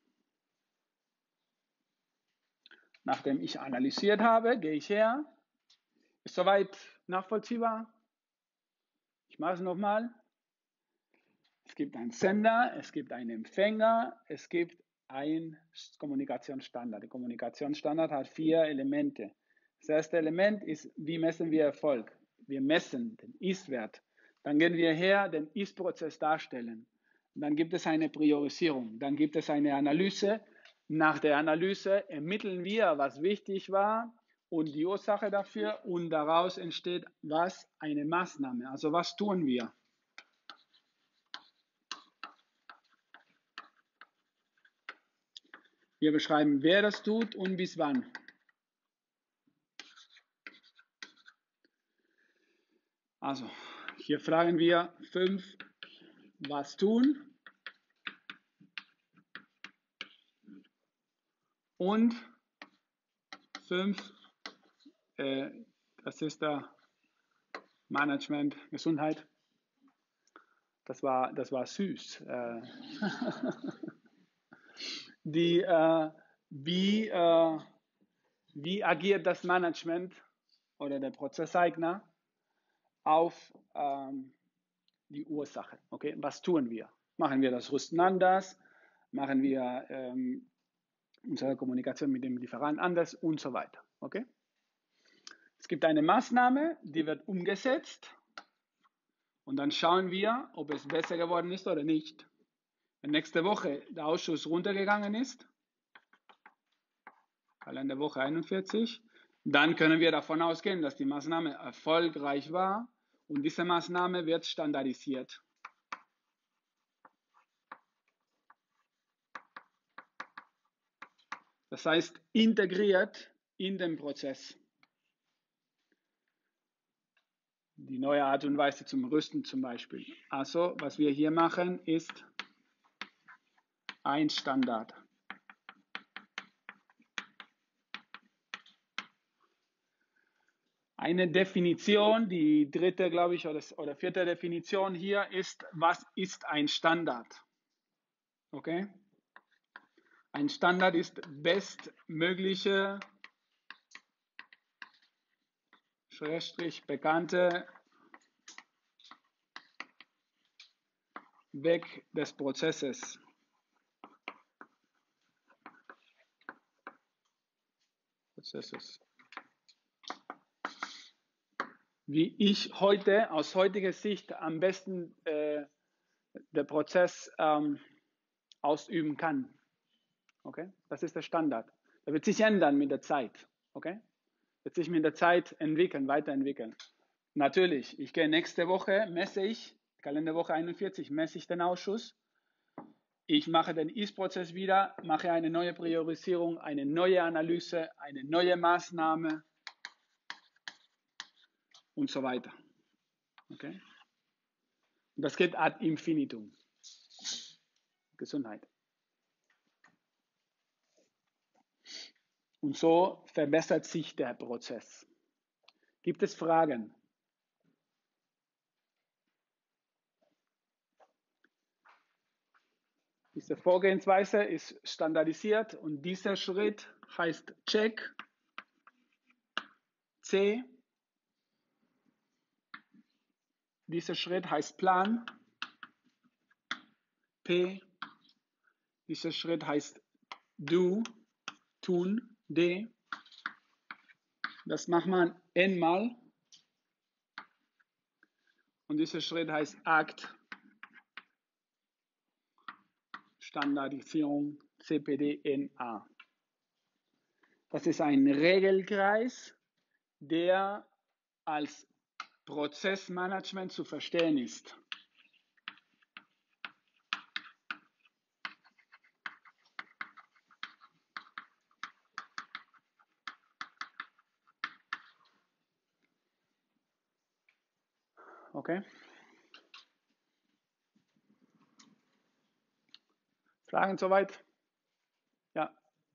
[SPEAKER 1] Nachdem ich analysiert habe, gehe ich her. Ist soweit nachvollziehbar? Ich mache es nochmal. Es gibt einen Sender, es gibt einen Empfänger, es gibt einen Kommunikationsstandard. Der Kommunikationsstandard hat vier Elemente. Das erste Element ist, wie messen wir Erfolg? Wir messen den Ist-Wert. Dann gehen wir her, den Ist-Prozess darstellen. Dann gibt es eine Priorisierung. Dann gibt es eine Analyse. Nach der Analyse ermitteln wir, was wichtig war und die Ursache dafür. Und daraus entsteht was? Eine Maßnahme. Also was tun wir? Wir beschreiben, wer das tut und bis wann. Also, hier fragen wir fünf, was tun und fünf, äh, das ist der Management, Gesundheit. Das war, das war süß. Äh, die, äh, wie, äh, wie agiert das Management oder der Prozesseigner auf ähm, die Ursache? Okay, was tun wir? Machen wir das Rüsten anders? Machen wir ähm, unsere Kommunikation mit dem Lieferanten anders und so weiter. Okay? Es gibt eine Maßnahme, die wird umgesetzt und dann schauen wir, ob es besser geworden ist oder nicht. Wenn nächste Woche der Ausschuss runtergegangen ist, Kalenderwoche einundvierzig, dann können wir davon ausgehen, dass die Maßnahme erfolgreich war und diese Maßnahme wird standardisiert. Das heißt, integriert in den Prozess. Die neue Art und Weise zum Rüsten zum Beispiel. Also, was wir hier machen, ist ein Standard. Eine Definition, die dritte, glaube ich, oder, oder vierte Definition hier ist, was ist ein Standard? Okay? Ein Standard ist bestmögliche, schrägstrich bekannte Weg des Prozesses. Prozesses. Wie ich heute, aus heutiger Sicht, am besten äh, den Prozess ähm, ausüben kann. Okay? Das ist der Standard. Der wird sich ändern mit der Zeit. Okay? Wird sich mit der Zeit entwickeln, weiterentwickeln. Natürlich, ich gehe nächste Woche, messe ich, Kalenderwoche einundvierzig, messe ich den Ausschuss. Ich mache den Ist-Prozess wieder, mache eine neue Priorisierung, eine neue Analyse, eine neue Maßnahme und so weiter. Okay? Und das geht ad infinitum. Gesundheit. Und so verbessert sich der Prozess. Gibt es Fragen? Diese Vorgehensweise ist standardisiert und dieser Schritt heißt Check, C. Dieser Schritt heißt Plan, P. Dieser Schritt heißt Do, tun, D. Das macht man n-mal. Und dieser Schritt heißt Act, Standardisierung, C P D N A. Das ist ein Regelkreis, der als Prozessmanagement zu verstehen ist. Okay? Fragen soweit? Ja.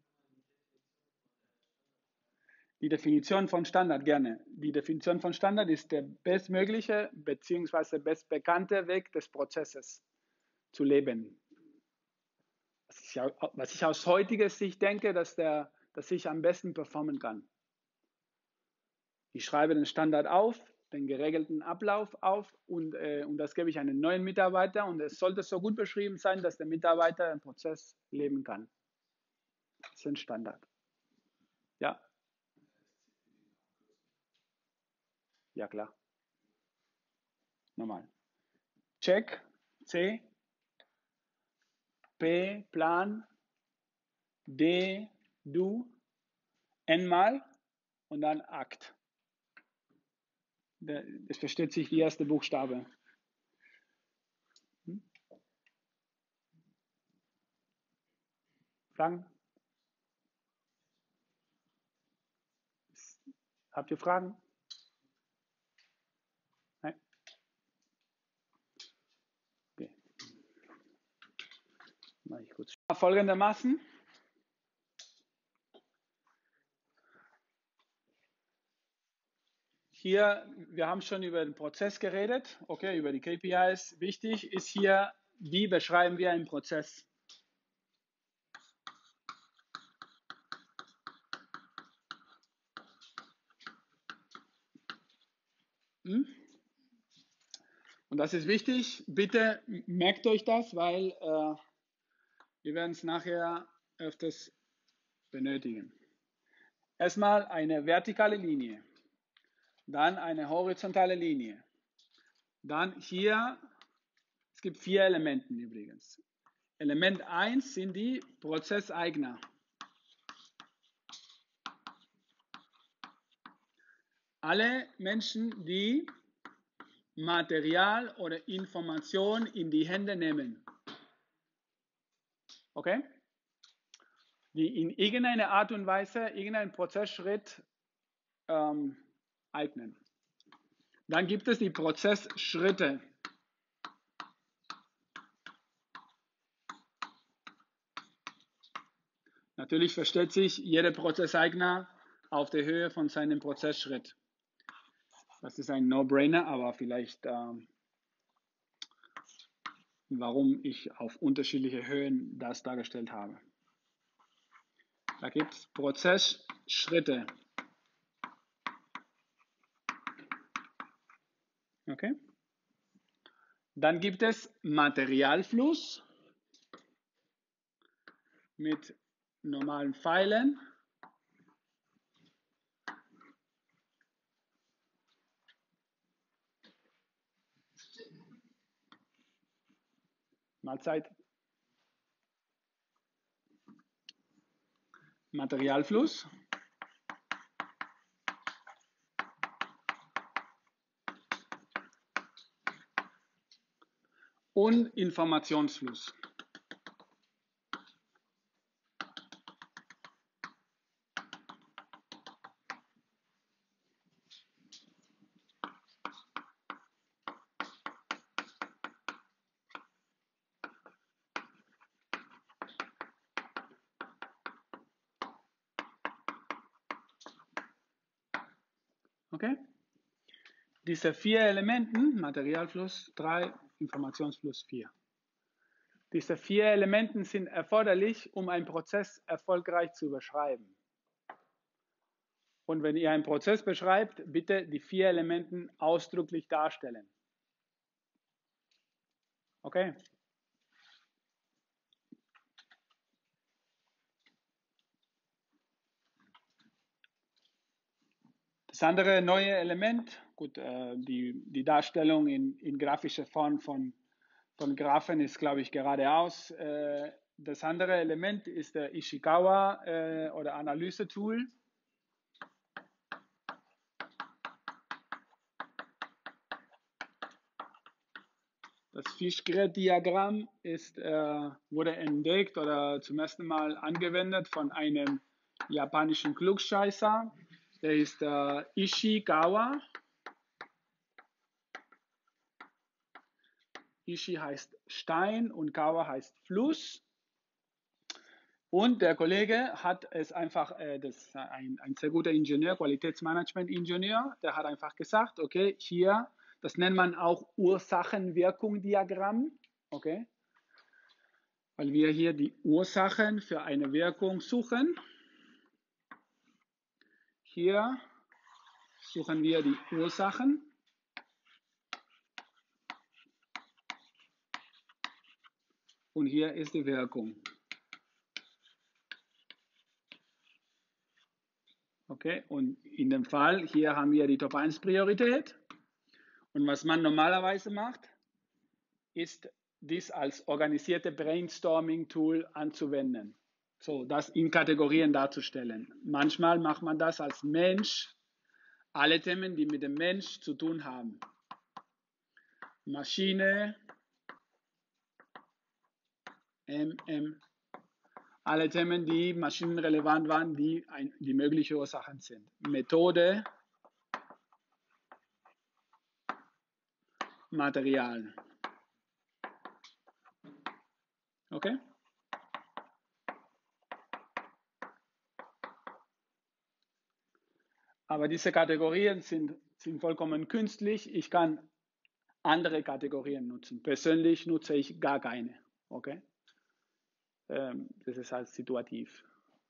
[SPEAKER 1] Die Definition von Standard, gerne. Die Definition von Standard ist der bestmögliche bzw. bestbekannte Weg des Prozesses zu leben. Was ich, was ich aus heutiger Sicht denke, dass, der, dass ich am besten performen kann. Ich schreibe den Standard auf, den geregelten Ablauf auf und, äh, und das gebe ich einem neuen Mitarbeiter und es sollte so gut beschrieben sein, dass der Mitarbeiter den Prozess leben kann. Das ist ein Standard. Ja. Ja, klar. Nochmal. Check, C, P, Plan, D, Du, N mal und dann Akt. Es versteht sich die erste Buchstabe. Hm? Fragen? Habt ihr Fragen? Nein? Okay. Mache ich kurz. Folgendermaßen. Hier, wir haben schon über den Prozess geredet, okay, über die K P Is. Wichtig ist hier, wie beschreiben wir einen Prozess? Hm? Und das ist wichtig. Bitte merkt euch das, weil äh, wir werden es nachher öfters benötigen. Erstmal eine vertikale Linie, dann eine horizontale Linie. Dann hier, es gibt vier Elemente übrigens. Element eins sind die Prozesseigner. Alle Menschen, die Material oder Information in die Hände nehmen. Okay? Die in irgendeiner Art und Weise irgendeinen Prozessschritt ähm, eignen. Dann gibt es die Prozessschritte. Natürlich versteht sich jeder Prozesseigner auf der Höhe von seinem Prozessschritt. Das ist ein No-Brainer, aber vielleicht, ähm, warum ich auf unterschiedliche Höhen das dargestellt habe. Da gibt es Prozessschritte. Okay? Dann gibt es Materialfluss mit normalen Pfeilen. Mahlzeit. Materialfluss. Und Informationsfluss. Okay? Diese vier Elementen, Materialfluss drei, Informationsfluss vier. Diese vier Elementen sind erforderlich, um einen Prozess erfolgreich zu beschreiben. Und wenn ihr einen Prozess beschreibt, bitte die vier Elementen ausdrücklich darstellen. Okay? Das andere neue Element, gut, äh, die, die Darstellung in, in grafischer Form von, von Graphen ist, glaube ich, geradeaus. Äh, das andere Element ist der Ishikawa äh, oder Analyse-Tool. Das Fischgrätdiagramm ist, äh, wurde entdeckt oder zum ersten Mal angewendet von einem japanischen Klugscheißer. Der ist äh, Ishikawa. Ishi heißt Stein und Kawa heißt Fluss. Und der Kollege hat es einfach, äh, das ist ein, ein sehr guter Ingenieur, Qualitätsmanagement-Ingenieur, der hat einfach gesagt, okay, hier, das nennt man auch Ursachen-Wirkung-Diagramm, okay, weil wir hier die Ursachen für eine Wirkung suchen. Hier suchen wir die Ursachen. Und hier ist die Wirkung. Okay, und in dem Fall, hier haben wir die Top eins Priorität. Und was man normalerweise macht, ist dies als organisierte Brainstorming-Tool anzuwenden. So, das in Kategorien darzustellen. Manchmal macht man das als Mensch, alle Themen, die mit dem Mensch zu tun haben. Maschine, M M, alle Themen, die maschinenrelevant waren, die, ein, die mögliche Ursachen sind. Methode, Material. Okay? Aber diese Kategorien sind, sind vollkommen künstlich. Ich kann andere Kategorien nutzen. Persönlich nutze ich gar keine. Okay? Ähm, das ist halt situativ.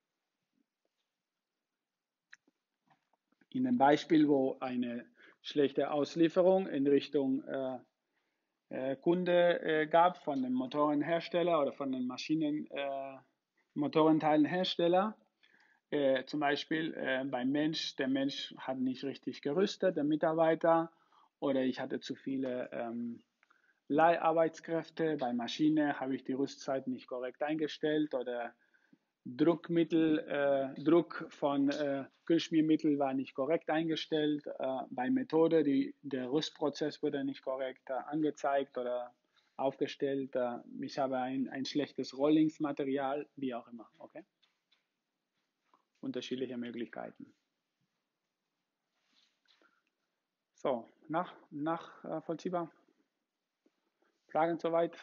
[SPEAKER 1] In einem Beispiel, wo eine schlechte Auslieferung in Richtung äh, äh, Kunde äh, gab von dem Motorenhersteller oder von den Maschinen, äh, Motorenteilenhersteller, Äh, zum Beispiel äh, beim Mensch, der Mensch hat nicht richtig gerüstet, der Mitarbeiter, oder ich hatte zu viele ähm, Leiharbeitskräfte. Bei Maschine habe ich die Rüstzeit nicht korrekt eingestellt oder Druckmittel, äh, Druck von äh, Kühlschmiermittel war nicht korrekt eingestellt. Äh, bei Methode, die, der Rüstprozess wurde nicht korrekt äh, angezeigt oder aufgestellt. Äh, ich habe ein, ein schlechtes Rollingsmaterial, wie auch immer. Okay? Unterschiedliche Möglichkeiten. So, nach, nachvollziehbar? Fragen soweit?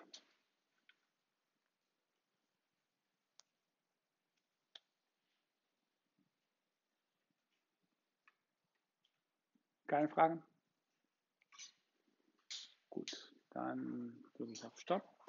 [SPEAKER 1] Keine Fragen? Gut, dann drücke ich auf Stopp.